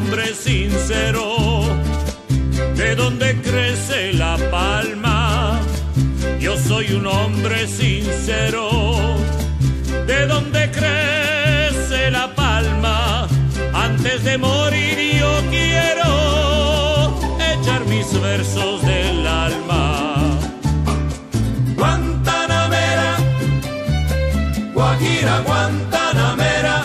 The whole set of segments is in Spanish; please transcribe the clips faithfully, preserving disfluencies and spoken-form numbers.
hombre sincero. ¿De dónde crece la palma? Yo soy un hombre sincero. ¿De dónde crece la palma? Antes de morir yo quiero echar mis versos del alma. Guantanamera, Guajira Guantanamera,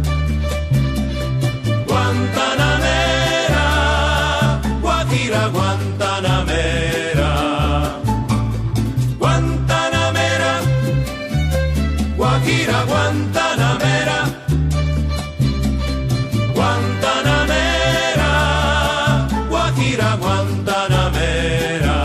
Guantanamera, Guajira Guantanamera, Guantanamera, Guajira Guantanamera, Guantanamera, Guajira Guantanamera.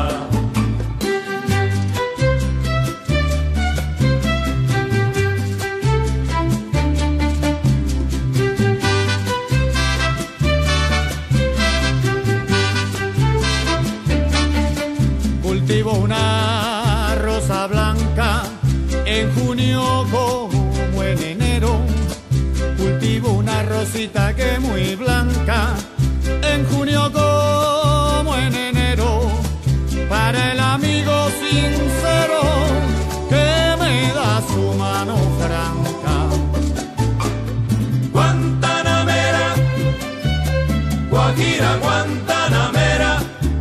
Cultivo una rosa blanca en junio como en enero. Cultivo una rosita que es muy blanca en junio como en enero. Para el amigo sincero que me da su mano franca. Guantanamera, Guajira Guantanamera,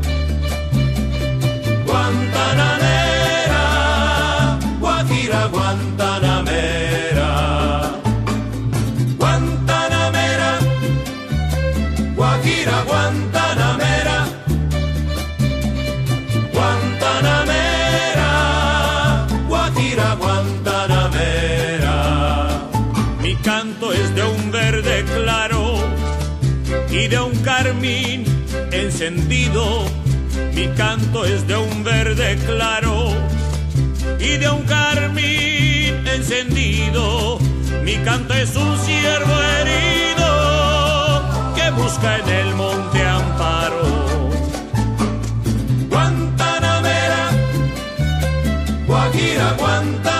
Guantanamera, Guajira Guantanamera, Guantanamera, Guajira Guantanamera, Guantanamera, Guajira Guantanamera. Mi canto es de un verde claro y de un carmín encendido. Mi canto es de un verde claro y de un carmín encendido. Mi canto es un ciervo herido que busca en el monte amparo. Guantanamera, Guajira Guantanamera.